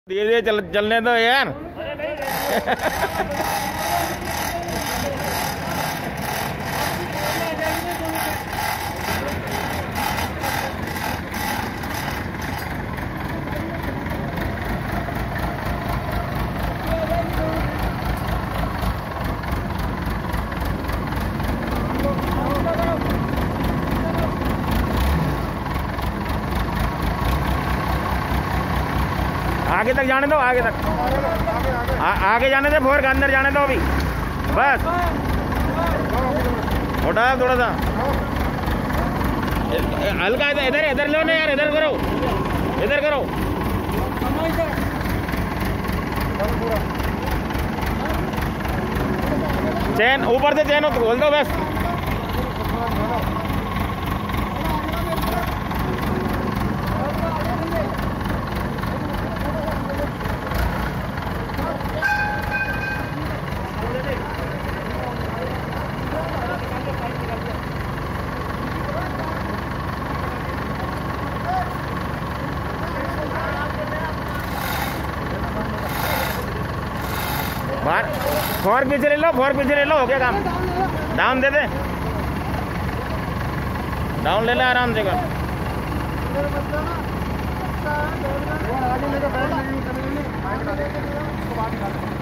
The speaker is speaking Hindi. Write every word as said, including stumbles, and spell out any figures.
धीरे धीरे चल चलने दो यार। आगे तक जाने दो, आगे तक आ, आगे जाने दो, फोर के अंदर जाने दो अभी बस। उठा थोड़ा सा हल्का, इधर इधर लो ना यार, इधर करो, इधर करो। चैन ऊपर से चैन खोल दो बस। बाहर फोर पीछे ले लो, फोर पीछे ले लो, हो गया काम। डाउन दे दे, डाउन ले ले आराम से कर।